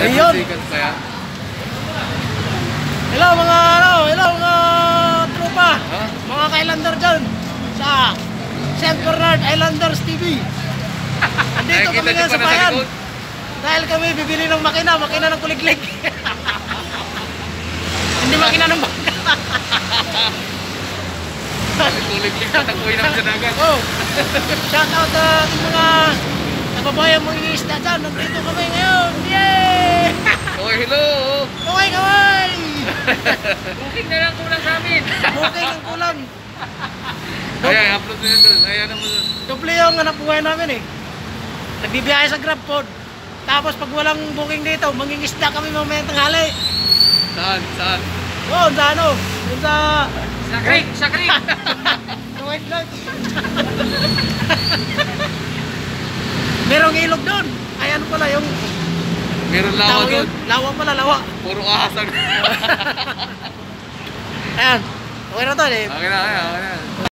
Ayun. Hello mga hello mga tropa. Mga ka-Islander dyan sa St. Bernard Islanders TV. Andito kami ngayon sa bayan. Dahil kami bibili ng makina ng kuliglig. Hindi makina ng bangka. Kuliglig patakuin naman sa dagat. Oh. Shout out sa mga kababayan mong iisda dyan. Nandito kami ngayon. Yay! Okay, hello! Okay, kaway! Booking na lang kulang sa amin. Booking ang kulang. Ayan, upload mo yun doon. Ayan mo doon. Doble yung hanap buhay namin eh. Nagbibiyahe sa GrabFood. Tapos pag walang booking dito, mangingisda kami mamaya tanghali. Saan? Saan? Doon sa ano? Doon sa... Sa creek! Sa creek! Wait lang. Merong ilog doon. Ay ano pala yung... Meron lawa doon. Lawa pala, lawa. Puro ahasag. Ayan. Okay na to eh. Okay na, okay na.